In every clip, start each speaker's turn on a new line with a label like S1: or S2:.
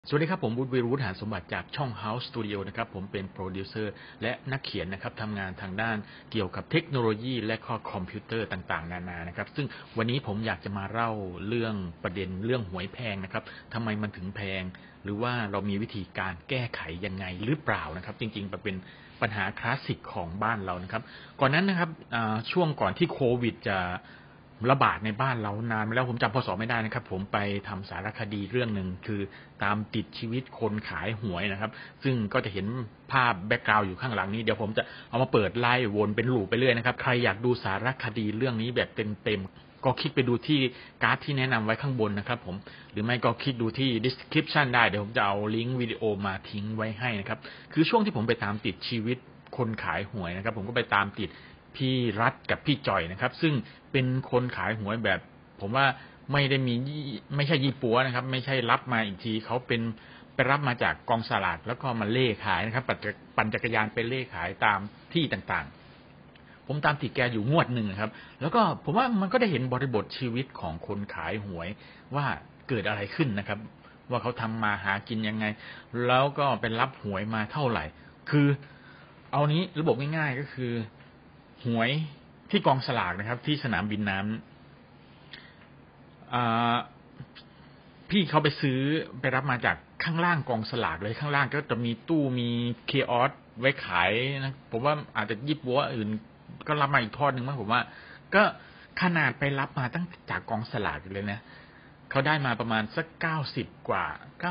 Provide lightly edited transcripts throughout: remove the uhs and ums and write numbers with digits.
S1: สวัสดีครับผมวุฒิ วีรวุฒิ หาญสมบัติจากช่อง House Studio นะครับผมเป็นโปรดิวเซอร์และนักเขียนนะครับทำงานทางด้านเกี่ยวกับเทคโนโลยีและก็คอมพิวเตอร์ต่างๆนานานะครับซึ่งวันนี้ผมอยากจะมาเล่าเรื่องประเด็นเรื่องหวยแพงนะครับทำไมมันถึงแพงหรือว่าเรามีวิธีการแก้ไขยังไงหรือเปล่านะครับจริงๆมันเป็นปัญหาคลาสสิกของบ้านเรานะครับก่อนนั้นนะครับช่วงก่อนที่โควิดจะระบาดในบ้านเรานานมาแล้วผมจำพศไม่ได้นะครับผมไปทำสารคดีเรื่องหนึ่งคือตามติดชีวิตคนขายหวยนะครับซึ่งก็จะเห็นภาพแบ็กกราวด์อยู่ข้างหลังนี้เดี๋ยวผมจะเอามาเปิดไล่วนเป็นลูปไปเรื่อยนะครับใครอยากดูสารคดีเรื่องนี้แบบเต็มๆก็คลิกไปดูที่การ์ดที่แนะนำไว้ข้างบนนะครับผมหรือไม่ก็คลิกดูที่ description ได้เดี๋ยวผมจะเอาลิงก์วิดีโอมาทิ้งไว้ให้นะครับคือช่วงที่ผมไปตามติดชีวิตคนขายหวยนะครับผมก็ไปตามติดพี่รัฐกับพี่จ่อยนะครับซึ่งเป็นคนขายหวยแบบผมว่าไม่ได้มีไม่ใช่ยี่ปัวนะครับไม่ใช่รับมาอีกทีเขาเป็นไปรับมาจากกองสลากแล้วก็มาเล่ขายนะครับปั่นจักรยานไปเล่ขายตามที่ต่างๆผมตามติดแกอยู่งวดหนึ่งครับแล้วก็ผมว่ามันก็ได้เห็นบริบทชีวิตของคนขายหวยว่าเกิดอะไรขึ้นนะครับว่าเขาทำมาหากินยังไงแล้วก็เป็นรับหวยมาเท่าไหร่คือเอานี้ระบบง่ายๆก็คือหวยที่กองสลากนะครับที่สนามบินน้ำพี่เขาไปซื้อไปรับมาจากข้างล่างกองสลากเลยข้างล่างก็จะมีตู้มีเคออสไว้ขายนะผมว่าอาจจะยิบวัวอื่นก็รับมาอีกทอดหนึ่งมั้งผมว่าก็ขนาดไปรับมาตั้งจากกองสลากเลยนะเขาได้มาประมาณสัก90กว่า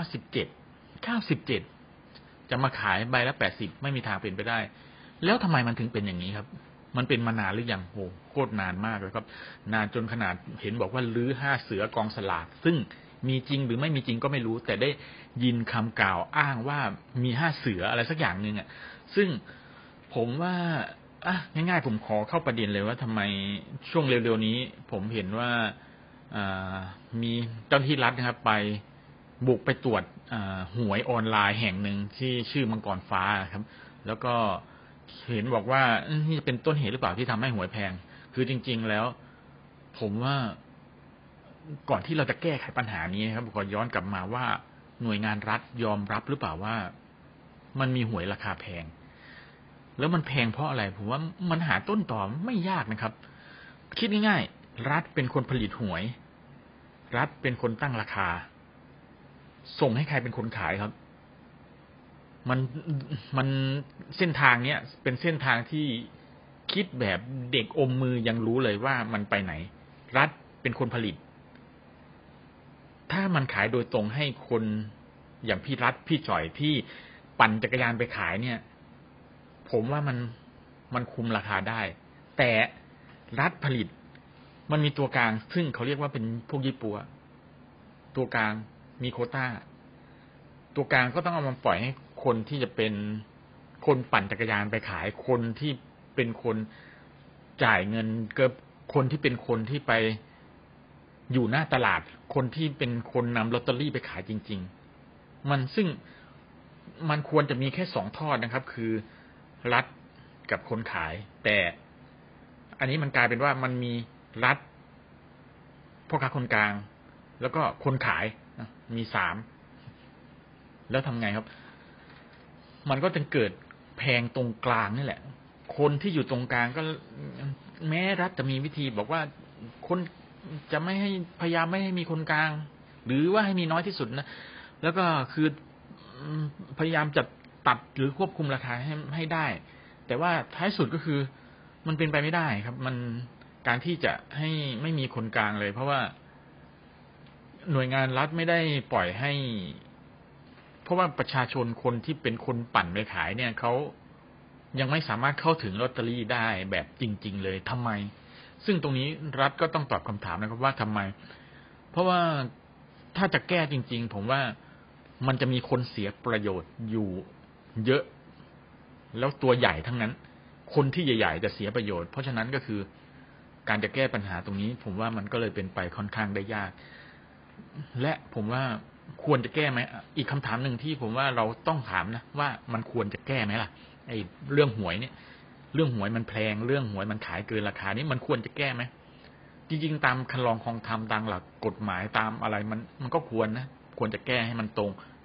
S1: 97จะมาขายใบละ80ไม่มีทางเป็นไปได้แล้วทำไมมันถึงเป็นอย่างนี้ครับมันเป็นมานานหรือยังโหโคตรนานมากเลยครับนานจนขนาดเห็นบอกว่าลื้อ5เสือกองสลากซึ่งมีจริงหรือไม่มีจริงก็ไม่รู้แต่ได้ยินคำกล่าวอ้างว่ามี5เสืออะไรสักอย่างนึงอ่ะซึ่งผมว่าง่ายๆผมขอเข้าประเด็นเลยว่าทำไมช่วงเร็วๆนี้ผมเห็นว่ามีเจ้าหน้าที่รัฐนะครับไปบุกไปตรวจหวยออนไลน์แห่งหนึ่งที่ชื่อมังกรฟ้าครับแล้วก็เห็นบอกว่านี่เป็นต้นเหตุหรือเปล่าที่ทำให้หวยแพงคือจริงๆแล้วผมว่าก่อนที่เราจะแก้ไขปัญหานี้นะครับขอย้อนกลับมาว่าหน่วยงานรัฐยอมรับหรือเปล่าว่ามันมีหวยราคาแพงแล้วมันแพงเพราะอะไรผมว่ามันหาต้นตอไม่ยากนะครับคิดง่ายๆรัฐเป็นคนผลิตหวยรัฐเป็นคนตั้งราคาส่งให้ใครเป็นคนขายครับมันเส้นทางเนี้ยเป็นเส้นทางที่คิดแบบเด็กอมมือยังรู้เลยว่ามันไปไหนรัฐเป็นคนผลิตถ้ามันขายโดยตรงให้คนอย่างพี่รัฐพี่จ่อยที่ปั่นจักรยานไปขายเนี่ยผมว่ามันคุมราคาได้แต่รัฐผลิตมันมีตัวกลางซึ่งเขาเรียกว่าเป็นพวกยี่ปัวตัวกลางมีโควต้าตัวกลางก็ต้องเอามาปล่อยให้คนที่จะเป็นคนปั่นจักรยานไปขายคนที่เป็นคนจ่ายเงินเกือบคนที่เป็นคนที่ไปอยู่หน้าตลาดคนที่เป็นคนนำลอตเตอรี่ไปขายจริงๆมันซึ่งมันควรจะมีแค่2ทอดนะครับคือรัฐกับคนขายแต่อันนี้มันกลายเป็นว่ามันมีรัฐพ่อค้าคนกลางแล้วก็คนขายมี3แล้วทำไงครับมันก็จะเกิดแพงตรงกลางนี่แหละคนที่อยู่ตรงกลางก็แม้รัฐจะมีวิธีบอกว่าคนจะไม่ให้พยายามไม่ให้มีคนกลางหรือว่าให้มีน้อยที่สุดนะแล้วก็คือพยายามจะตัดหรือควบคุมราคาให้ได้แต่ว่าท้ายสุดก็คือมันเป็นไปไม่ได้ครับมันการที่จะให้ไม่มีคนกลางเลยเพราะว่าหน่วยงานรัฐไม่ได้ปล่อยให้เพราะว่าประชาชนคนที่เป็นคนปั่นไปขายเนี่ยเขายังไม่สามารถเข้าถึงลอตเตอรี่ได้แบบจริงๆเลยทำไมซึ่งตรงนี้รัฐก็ต้องตอบคำถามนะครับว่าทำไมเพราะว่าถ้าจะแก้จริงๆผมว่ามันจะมีคนเสียประโยชน์อยู่เยอะแล้วตัวใหญ่ทั้งนั้นคนที่ใหญ่ๆจะเสียประโยชน์เพราะฉะนั้นก็คือการจะแก้ปัญหาตรงนี้ผมว่ามันก็เลยเป็นไปค่อนข้างได้ยากและผมว่าควรจะแก้ไหมอีกคำถามหนึ่งที่ผมว่าเราต้องถามนะว่ามันควรจะแก้ไหมล่ะไอ้เรื่องหวยเนี่ยเรื่องหวยมันแพงเรื่องหวยมันขายเกินราคานี่มันควรจะแก้ไหมจริงๆตามคันลองครองธรรมตามหลักกฎหมายตามอะไรมันก็ควรนะควรจะแก้ให้มันตรง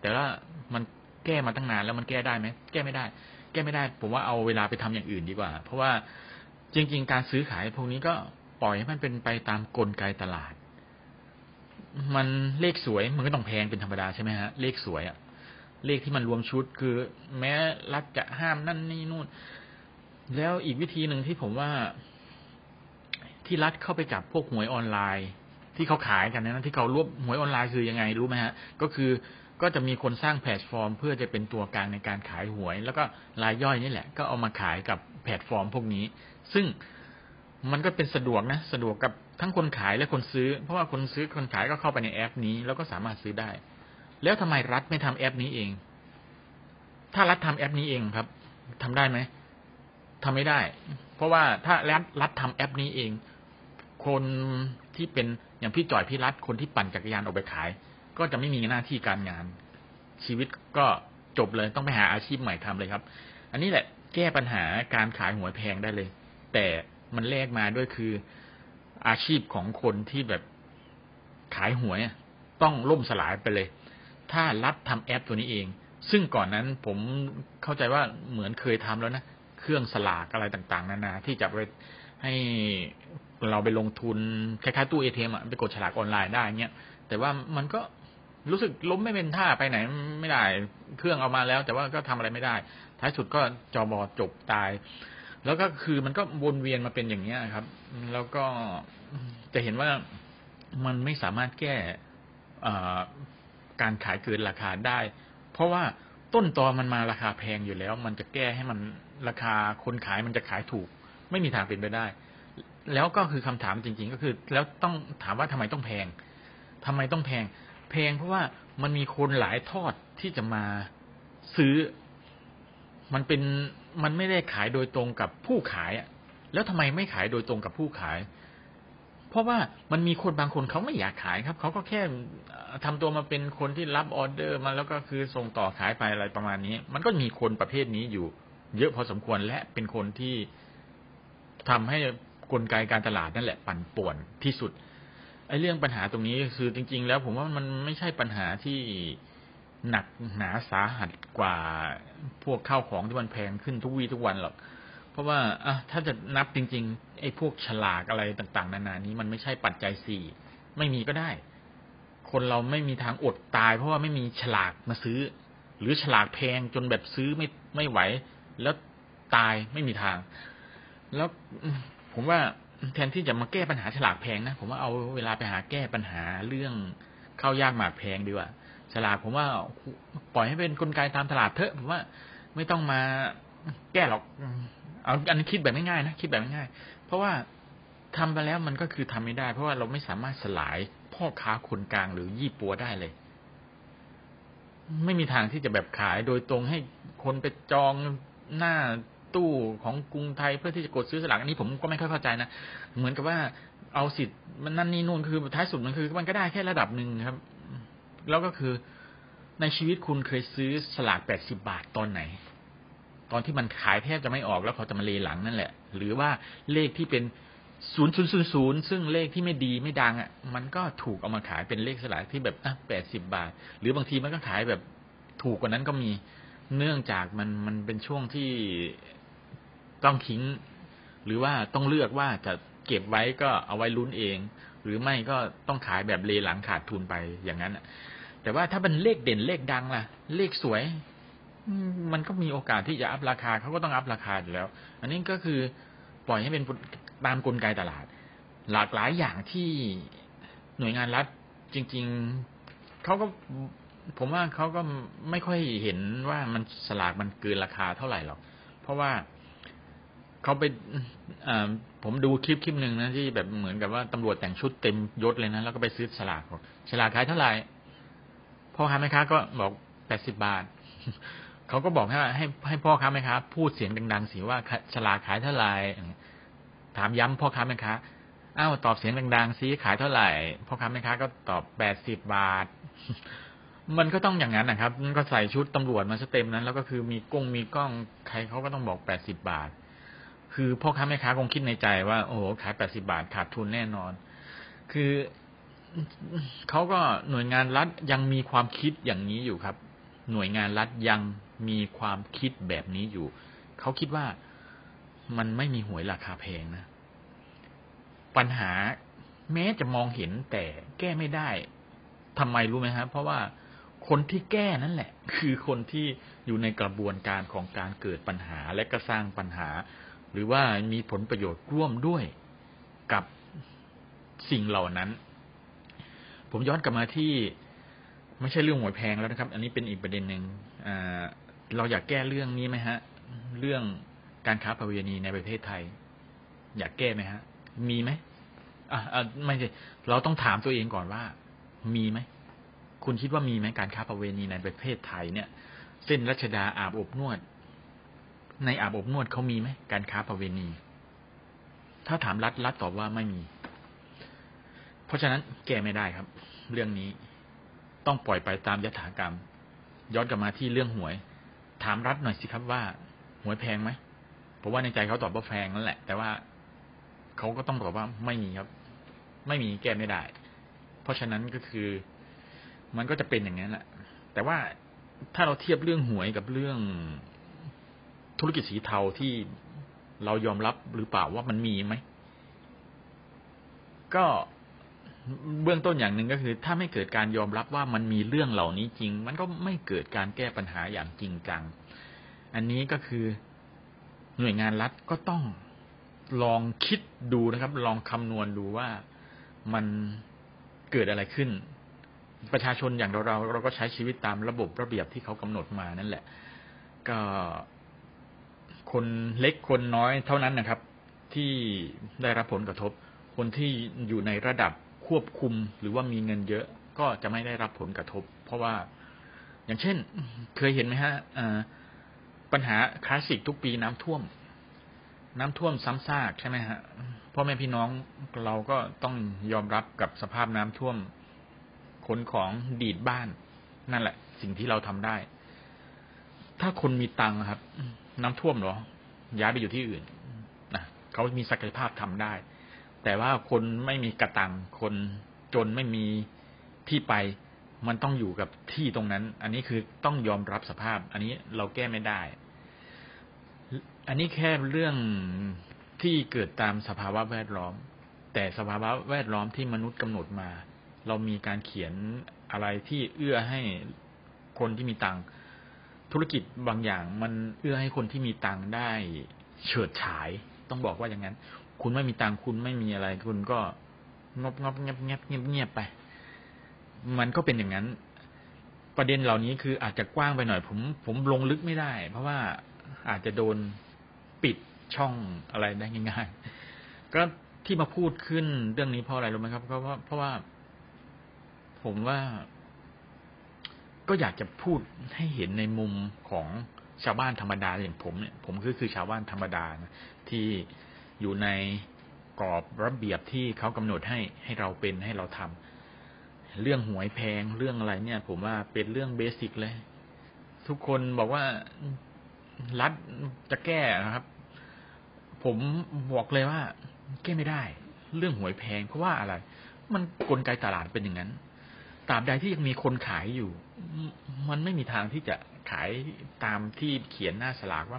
S1: แต่ว่ามันแก้มาตั้งนานแล้วมันแก้ได้ไหมแก้ไม่ได้ผมว่าเอาเวลาไปทำอย่างอื่นดีกว่าเพราะว่าจริงๆการซื้อขายพวกนี้ก็ปล่อยให้มันเป็นไปตามกลไกตลาดมันเลขสวยมันก็ต้องแพงเป็นธรรมดาใช่ไหมฮะเลขสวยอะเลขที่มันรวมชุดคือแม้รัฐจะห้ามนั่นนี่นู่นแล้วอีกวิธีหนึ่งที่ผมว่าที่รัฐเข้าไปจับพวกหวยออนไลน์ที่เขาขายกันนะที่เขารวบหวยออนไลน์คือยังไงรู้ไหมฮะก็จะมีคนสร้างแพลตฟอร์มเพื่อจะเป็นตัวกลางในการขายหวยแล้วก็รายย่อยนี่แหละก็เอามาขายกับแพลตฟอร์มพวกนี้ซึ่งมันก็เป็นสะดวกกับทั้งคนขายและคนซื้อเพราะว่าคนซื้อคนขายก็เข้าไปในแอปนี้แล้วก็สามารถซื้อได้แล้วทำไมรัฐไม่ทำแอปนี้เองถ้ารัฐทำแอปนี้เองครับทำได้ไหมทำไม่ได้เพราะว่าถ้ารัฐทำแอปนี้เองคนที่เป็นอย่างพี่จ่อยพี่รัฐคนที่ปั่นจักรยานออกไปขายก็จะไม่มีหน้าที่การงานชีวิตก็จบเลยต้องไปหาอาชีพใหม่ทำเลยครับอันนี้แหละแก้ปัญหาการขายหวยแพงได้เลยแต่มันแลกมาด้วยคืออาชีพของคนที่แบบขายหวยต้องล่มสลายไปเลยถ้ารัฐทำแอปตัวนี้เองซึ่งก่อนนั้นผมเข้าใจว่าเหมือนเคยทำแล้วนะเครื่องสลากอะไรต่างๆนานาที่จะไปให้เราไปลงทุนคล้ายๆตู้ ATM ไปกดฉลากออนไลน์ได้เงี้ยแต่ว่ามันก็รู้สึกล้มไม่เป็นท่าไปไหนไม่ได้เครื่องเอามาแล้วแต่ว่าก็ทำอะไรไม่ได้ท้ายสุดก็จบจบตายแล้วก็คือมันก็วนเวียนมาเป็นอย่างนี้ครับ แล้วก็จะเห็นว่ามันไม่สามารถแก้การขายเกินราคาได้เพราะว่าต้นตอมันมาราคาแพงอยู่แล้วมันจะแก้ให้มันราคาคนขายมันจะขายถูกไม่มีทางเป็นไปได้แล้วก็คือคำถามจริงๆก็คือแล้วต้องถามว่าทำไมต้องแพงเพราะว่ามันมีคนหลายทอดที่จะมาซื้อมันไม่ได้ขายโดยตรงกับผู้ขายแล้วทำไมไม่ขายโดยตรงกับผู้ขายเพราะว่ามันมีคนบางคนเขาไม่อยากขายครับเขาก็แค่ทำตัวมาเป็นคนที่รับออเดอร์มาแล้วก็คือส่งต่อขายไปอะไรประมาณนี้มันก็มีคนประเภทนี้อยู่เยอะพอสมควรและเป็นคนที่ทำให้กลไกการตลาดนั่นแหละปั่นป่วนที่สุดไอ้เรื่องปัญหาตรงนี้คือจริงๆแล้วผมว่ามันไม่ใช่ปัญหาที่หนักหนาสาหัสกว่าพวกข้าวของที่มันแพงขึ้นทุกวี่ทุกวันหรอกเพราะว่าถ้าจะนับจริงๆไอ้พวกฉลากอะไรต่างๆนานานี้มันไม่ใช่ปัจจัยสี่ไม่มีก็ได้คนเราไม่มีทางอดตายเพราะว่าไม่มีฉลากมาซื้อหรือฉลากแพงจนแบบซื้อไม่ไหวแล้วตายไม่มีทางแล้วผมว่าแทนที่จะมาแก้ปัญหาฉลากแพงนะผมว่าเอาเวลาไปหาแก้ปัญหาเรื่องข้าวยากหมากแพงดีกว่าฉลากผมว่าปล่อยให้เป็นกลไกตามตลาดเถอะผมว่าไม่ต้องมาแก้หรอกเอาอันนี้คิดแบบง่ายๆนะคิดแบบง่ายๆเพราะว่าทำไปแล้วมันก็คือทำไม่ได้เพราะว่าเราไม่สามารถสลายพ่อค้าคนกลางหรือยี่ปัวได้เลยไม่มีทางที่จะแบบขายโดยตรงให้คนไปจองหน้าตู้ของกรุงไทยเพื่อที่จะกดซื้อสลากอันนี้ผมก็ไม่ค่อยเข้าใจนะเหมือนกับว่าเอาสิทธิ์มันนั่นนี่นู่นคือท้ายสุดมันคือมันก็ได้แค่ระดับหนึ่งครับแล้วก็คือในชีวิตคุณเคยซื้อสลาก80 บาทตอนไหนตอนที่มันขายแทบจะไม่ออกแล้วเขาจะมาเลหลังนั่นแหละหรือว่าเลขที่เป็น0000ซึ่งเลขที่ไม่ดีไม่ดังมันก็ถูกเอามาขายเป็นเลขสลากที่แบบ80 บาทหรือบางทีมันก็ขายแบบถูกกว่านั้นก็มีเนื่องจากมันเป็นช่วงที่ต้องทิ้งหรือว่าต้องเลือกว่าจะเก็บไว้ก็เอาไว้ลุ้นเองหรือไม่ก็ต้องขายแบบเลหลังขาดทุนไปอย่างนั้นแต่ว่าถ้าเป็นเลขเด่นเลขดังล่ะเลขสวยมันก็มีโอกาสที่จะอัพราคาเขาก็ต้องอัพราคาอยู่แล้วอันนี้ก็คือปล่อยให้เป็นตามกลไกตลาดหลากหลายอย่างที่หน่วยงานรัฐจริงๆเขาก็ผมว่าเขาก็ไม่ค่อยเห็นว่ามันสลากมันเกินราคาเท่าไหร่หรอกเพราะว่าเขาไปผมดูคลิปหนึ่งนะที่แบบเหมือนกับว่าตำรวจแต่งชุดเต็มยศเลยนะแล้วก็ไปซื้อสลากฉลากขายเท่าไหร่พ่อค้าแม่ค้าก็บอก80 บาทเขาก็บอกให้พ่อค้าแม่ค้าพูดเสียงดังๆสิว่าฉลากขายเท่าไหร่ถามย้ำพ่อค้าแม่ค้าตอบเสียงดังๆสิขายเท่าไหร่พ่อค้าแม่ค้าก็ตอบ80 บาทมันก็ต้องอย่างนั้นนะครับมันก็ใส่ชุดตำรวจมาซะเต็มนั้นแล้วก็คือมีกล้องใครเขาก็ต้องบอก80 บาทคือพ่อค้าแม่ค้าคงคิดในใจว่าโอ้โหขาย80 บาทขาดทุนแน่นอนคือเขาก็หน่วยงานรัฐยังมีความคิดอย่างนี้อยู่ครับหน่วยงานรัฐยังมีความคิดแบบนี้อยู่เขาคิดว่ามันไม่มีหวยราคาแพงนะปัญหาแม้จะมองเห็นแต่แก้ไม่ได้ทำไมรู้ไหมครับเพราะว่าคนที่แก้นั่นแหละคือคนที่อยู่ในกระบวนการของการเกิดปัญหาและก็สร้างปัญหาหรือว่ามีผลประโยชน์ร่วมด้วยกับสิ่งเหล่านั้นผมย้อนกลับมาที่ไม่ใช่เรื่องหวยแพงแล้วนะครับอันนี้เป็นอีกประเด็นหนึ่งเราอยากแก้เรื่องนี้ไหมฮะเรื่องการค้าประเวณีในประเทศไทยอยากแก้ไหมฮะมีไหมไม่ใช่เราต้องถามตัวเองก่อนว่ามีไหมคุณคิดว่ามีไหมการค้าประเวณีในประเทศไทยเนี่ยเส้นรัชดาอาบอบนวดในอาบอบนวดเขามีไหมการค้าประเวณีถ้าถามรัฐตอบว่าไม่มีเพราะฉะนั้นแก้ไม่ได้ครับเรื่องนี้ต้องปล่อยไปตามยถากรรมย้อนกลับมาที่เรื่องหวยถามรัฐหน่อยสิครับว่าหวยแพงไหมเพราะว่าในใจเขาตอบว่าแพงนั่นแหละแต่ว่าเขาก็ต้องบอกว่าไม่มีครับไม่มีแก้ไม่ได้เพราะฉะนั้นก็คือมันก็จะเป็นอย่างนั้นแหละแต่ว่าถ้าเราเทียบเรื่องหวยกับเรื่องธุรกิจสีเทาที่เรายอมรับหรือเปล่าว่ามันมีไหมก็เบื้องต้นอย่างหนึ่งก็คือถ้าไม่เกิดการยอมรับว่ามันมีเรื่องเหล่านี้จริงมันก็ไม่เกิดการแก้ปัญหาอย่างจริงจังอันนี้ก็คือหน่วยงานรัฐก็ต้องลองคิดดูนะครับลองคำนวณดูว่ามันเกิดอะไรขึ้นประชาชนอย่างเราก็ใช้ชีวิตตามระบบระเบียบที่เขากำหนดมานั่นแหละก็คนเล็กคนน้อยเท่านั้นนะครับที่ได้รับผลกระทบคนที่อยู่ในระดับควบคุมหรือว่ามีเงินเยอะก็จะไม่ได้รับผลกระทบเพราะว่าอย่างเช่นเคยเห็นไหมฮะปัญหาคลาสสิกทุกปีน้ำท่วมซ้ำซากใช่ไหมฮะพ่อแม่พี่น้องเราก็ต้องยอมรับกับสภาพน้ำท่วมขนของดีดบ้านนั่นแหละสิ่งที่เราทำได้ถ้าคนมีตังค์ครับน้ำท่วมเหรอย้ายไปอยู่ที่อื่นนะเขามีศักยภาพทำได้แต่ว่าคนไม่มีกระตังคนจนไม่มีที่ไปมันต้องอยู่กับที่ตรงนั้นอันนี้คือต้องยอมรับสภาพอันนี้เราแก้ไม่ได้อันนี้แค่เรื่องที่เกิดตามสภาวะแวดล้อมแต่สภาวะแวดล้อมที่มนุษย์กำหนดมาเรามีการเขียนอะไรที่เอื้อให้คนที่มีตังค์ธุรกิจบางอย่างมันเอื้อให้คนที่มีตังค์ได้เฉิดฉายต้องบอกว่าอย่างนั้นคุณไม่มีตังค์คุณไม่มีอะไรคุณก็งบเงียบไปมันก็เป็นอย่างนั้นประเด็นเหล่านี้คืออาจจะกว้างไปหน่อยผมลงลึกไม่ได้เพราะว่าอาจจะโดนปิดช่องอะไรได้ง่ายๆก็ที่มาพูดขึ้นเรื่องนี้เพราะอะไรรู้ไหมครับเพราะว่าผมว่าก็อยากจะพูดให้เห็นในมุมของชาวบ้านธรรมดาอย่างผมเนี่ยผมคือชาวบ้านธรรมดานะที่อยู่ในกรอบระเบียบที่เขากำหนดให้เราเป็นให้เราทำเรื่องหวยแพงเรื่องอะไรเนี่ยผมว่าเป็นเรื่องเบสิกเลยทุกคนบอกว่ารัฐจะแก้นะครับผมบอกเลยว่าแก้ไม่ได้เรื่องหวยแพงเพราะว่าอะไรมันกลไกตลาดเป็นอย่างนั้นตราบใดที่ยังมีคนขายอยู่มันไม่มีทางที่จะขายตามที่เขียนหน้าฉลากว่า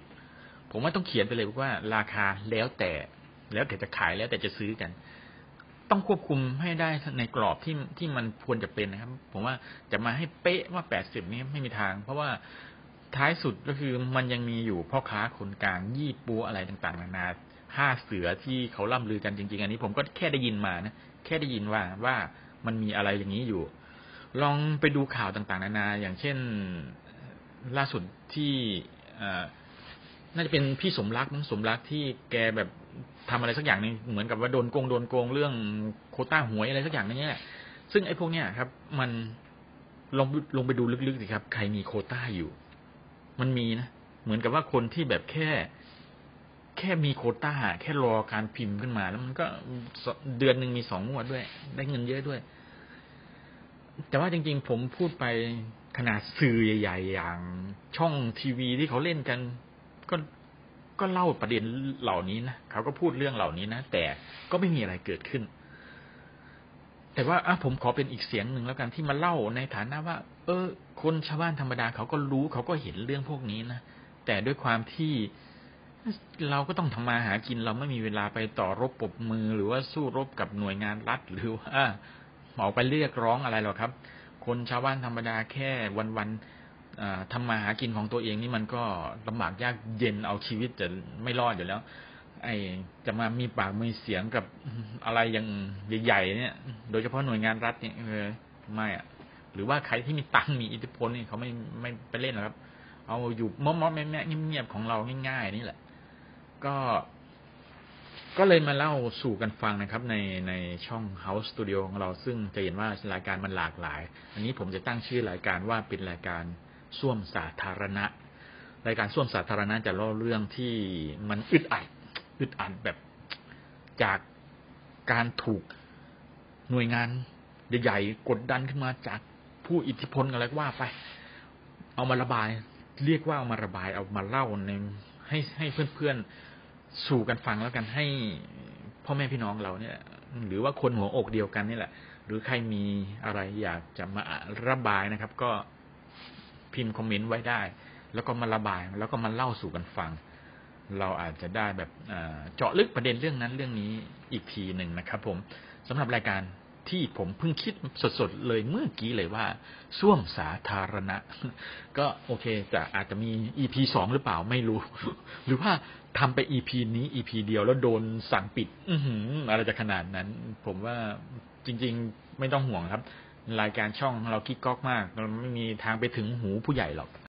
S1: 80ผมว่าต้องเขียนไปเลยว่าราคาแล้วแต่จะขายแล้วแต่จะซื้อกันต้องควบคุมให้ได้ในกรอบที่มันควรจะเป็นนะครับผมว่าจะมาให้เป๊ะว่า80นี้ไม่มีทางเพราะว่าท้ายสุดก็คือมันยังมีอยู่พ่อค้าคนกลางยี่ปัวอะไรต่างๆนานา5เสือที่เขาล่ำลือกันจริงๆอันนี้ผมก็แค่ได้ยินมานะแค่ได้ยินว่ามันมีอะไรอย่างนี้อยู่ลองไปดูข่าวต่างๆนานาอย่างเช่นล่าสุดที่น่าจะเป็นพี่สมรักที่แกแบบทำอะไรสักอย่างนึงเหมือนกับว่าโดนโกงเรื่องโควต้าหวยอะไรสักอย่างนึงเนี่ยซึ่งไอ้พวกเนี้ยครับมันลงไปดูลึกๆสิครับใครมีโควต้าอยู่มันมีนะเหมือนกับว่าคนที่แบบแค่มีโควต้าแค่รอการพิมพ์ขึ้นมาแล้วมันก็เดือนนึงมี2 งวดด้วยได้เงินเยอะด้วยแต่ว่าจริงๆผมพูดไปขนาดสื่อใหญ่ๆอย่างช่องทีวีที่เขาเล่นกันก็เล่าประเด็นเหล่านี้นะเขาก็พูดเรื่องเหล่านี้นะแต่ก็ไม่มีอะไรเกิดขึ้นแต่ว่าผมขอเป็นอีกเสียงหนึ่งแล้วกันที่มาเล่าในฐานะว่า คนชาวบ้านธรรมดาเขาก็รู้เขาก็เห็นเรื่องพวกนี้นะแต่ด้วยความที่เราก็ต้องทำมาหากินเราไม่มีเวลาไปต่อรบปรบมือหรือว่าสู้รบกับหน่วยงานรัฐหรือว่าออกไปเรียกร้องอะไรหรอกครับคนชาวบ้านธรรมดาแค่วันๆทำมาหากินของตัวเองนี่มันก็ลำบากยากเย็นเอาชีวิตจะไม่รอดอยู่แล้วจะมามีปากมีเสียงกับอะไรอย่างใหญ่ๆเนี่ยโดยเฉพาะหน่วยงานรัฐเนี่ยไม่หรือว่าใครที่มีตังค์มีอิทธิพลนี่เขาไม่ไปเล่นหรอกครับเอาอยู่มอมๆแม่ๆเงียบๆของเราง่ายๆนี่แหละก็เลยมาเล่าสู่กันฟังนะครับในช่อง House Studio ของเราซึ่งจะเห็นว่ารายการมันหลากหลายอันนี้ผมจะตั้งชื่อรายการว่าเป็นรายการส้วมสาธารณะรายการส้วมสาธารณะจะเล่าเรื่องที่มันอึดอัดแบบจากการถูกหน่วยงานใหญ่ๆกดดันขึ้นมาจากผู้อิทธิพลอะไรก็ว่าไปเอามาระบายเรียกว่าเอามาระบายเอามาเล่าให้เพื่อนๆสู่กันฟังแล้วกันให้พ่อแม่พี่น้องเราเนี่ยหรือว่าคนหัวอกเดียวกันนี่แหละหรือใครมีอะไรอยากจะมาระบายนะครับก็พิมพ์คอมเมนต์ไว้ได้แล้วก็มาระบายแล้วก็มาเล่าสู่กันฟังเราอาจจะได้แบบเจาะลึกประเด็นเรื่องนั้นเรื่องนี้อีกทีหนึ่งนะครับผมสำหรับรายการที่ผมเพิ่งคิดสดๆเลยเมื่อกี้เลยว่าส้วมสาธารณะก็โอเคแต่อาจจะมี EP 2หรือเปล่าไม่รู้ หรือว่าทำไป EP นี้ EP เดียวแล้วโดนสั่งปิดอะไรจะขนาดนั้นผมว่าจริงๆไม่ต้องห่วงครับรายการช่องเรากิ๊กก๊อกมากเราไม่มีทางไปถึงหูผู้ใหญ่หรอก